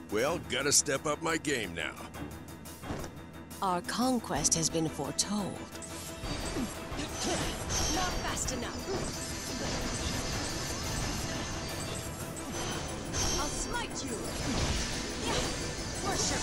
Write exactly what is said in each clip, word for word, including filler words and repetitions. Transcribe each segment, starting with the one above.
Well, gotta step up my game now. Our conquest has been foretold. Not fast enough. I'll smite you. Worship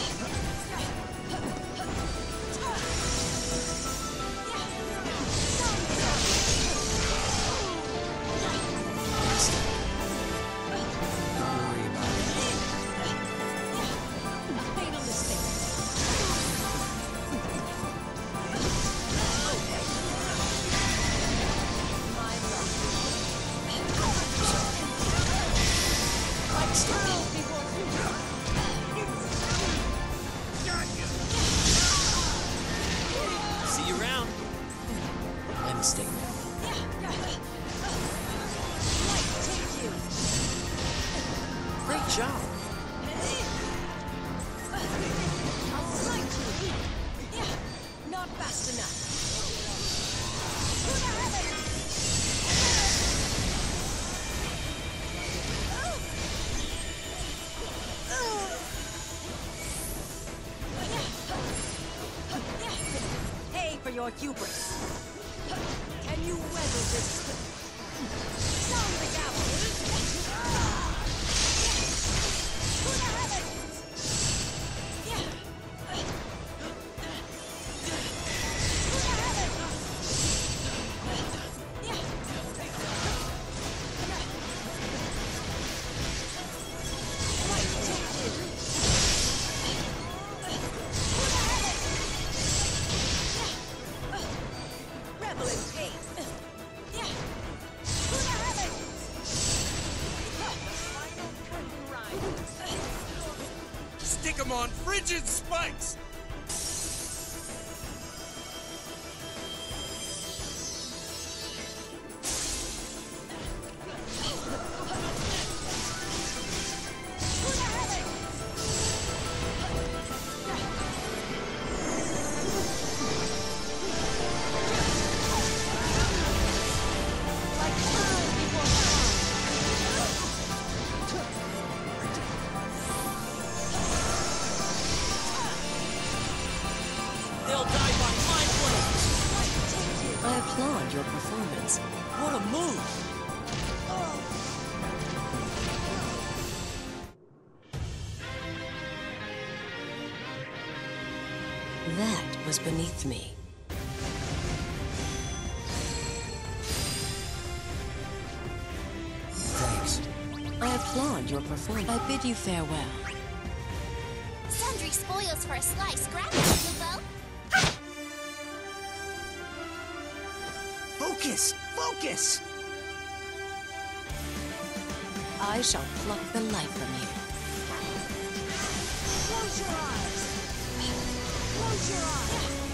See you around. My mistake. Great job. I'll smite you. Not fast enough. Pay for your hubris. Can you weather this? Sound the gavel. To the heavens! To the Revel in pain. To the heavens! Final curtain rise. Stick 'em on frigid spikes! They'll die by my blades. I applaud your performance. What a move. That was beneath me. Thanks. I applaud your performance. I bid you farewell. Sundry spoils for a slice. Grab it, Lupo. Focus! Focus! I shall pluck the life from you. Close your eyes. Close your eyes.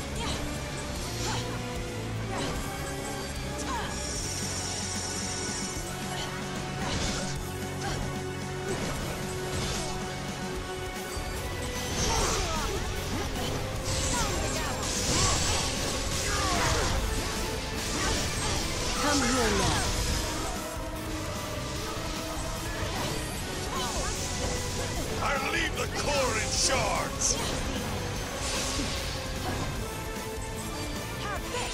Come here now. I'll leave the core in shards! Have this.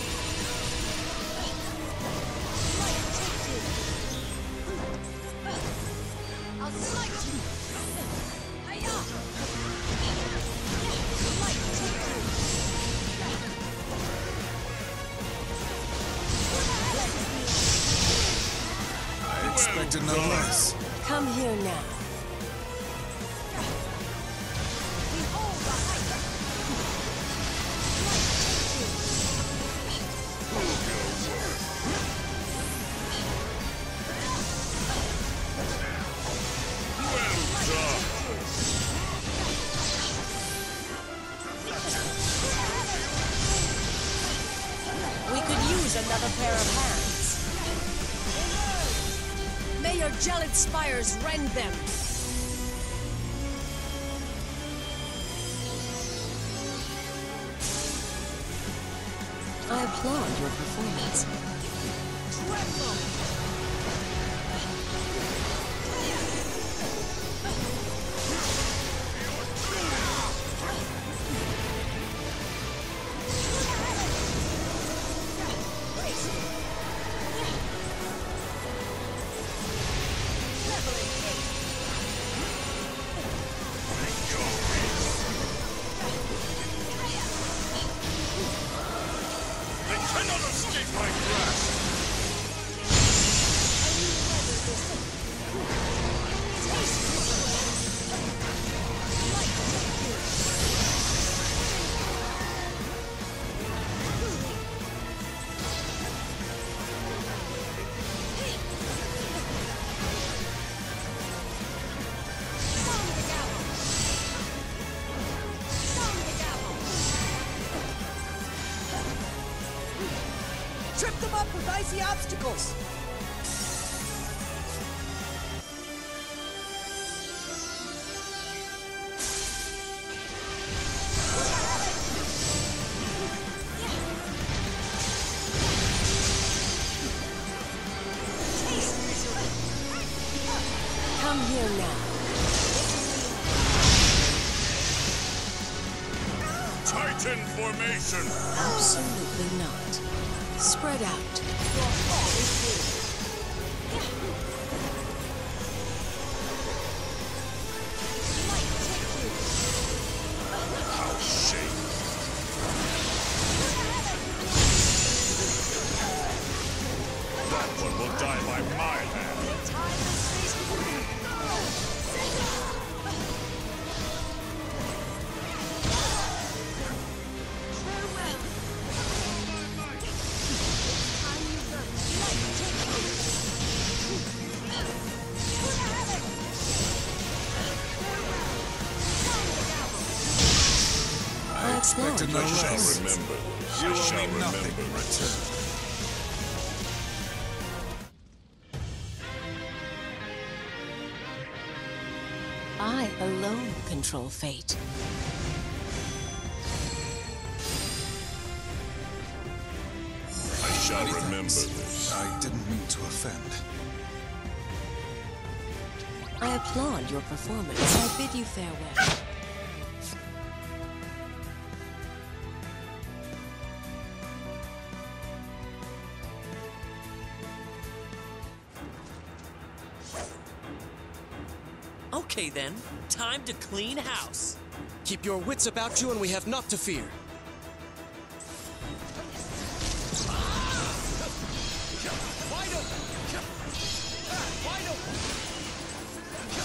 I'll smite you. Hiya. Light take you. I expected no less. Come here now. Behold the height. We could use another pair of hands. May your gelid spires rend them. I applaud your performance. Tremble. with icy obstacles. Come here now. Titan formation! Absolutely not. Spread out. How shame! That one will die by my hand. I expected no I shall less. remember this. You I owe shall me nothing remember in this. return. I alone control fate. I shall Many remember thanks. this. I didn't mean to offend. I applaud your performance. I bid you farewell. Okay then, time to clean house. Keep your wits about you and we have naught to fear. Wide open! Wide open!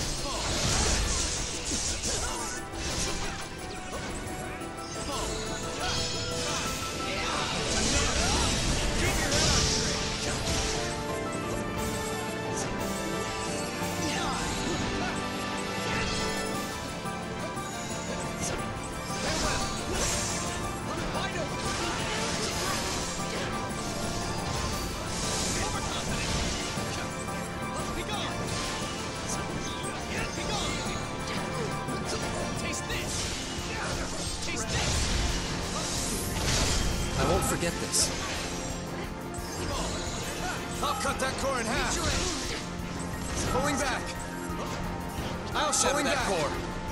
I won't forget this. I'll cut that core in half. Pulling back. I'll shatter that core.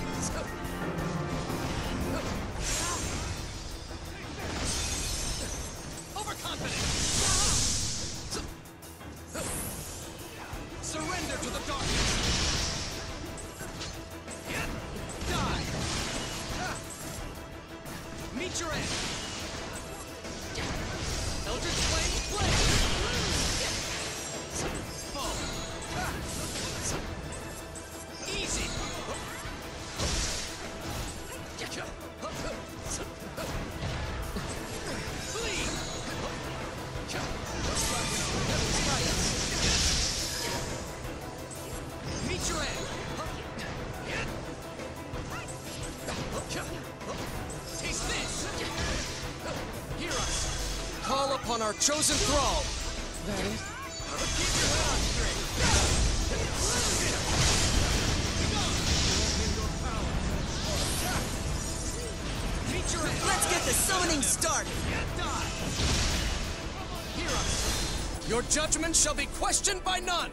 Overconfident! Surrender to the darkness! Die! Meet your end! Eldritch Flame, flame! Fall! Easy! Flee! Meet your end! Taste this! Hear us! Call upon our chosen thrall. Keep your head on straight! Meet your end! Let's get the summoning started. Die! Hear us! Your judgment shall be questioned by none.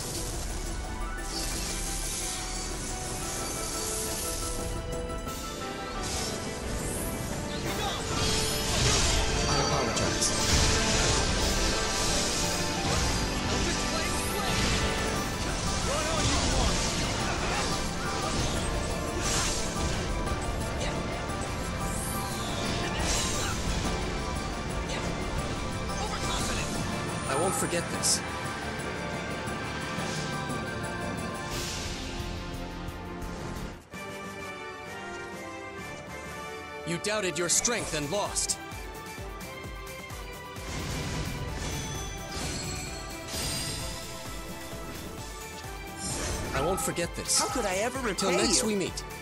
I apologize. Eldritch Flame, flame! Run all you want! Overconfident! I won't forget this. You doubted your strength and lost. I won't forget this. How could I ever repay Till next you? we meet.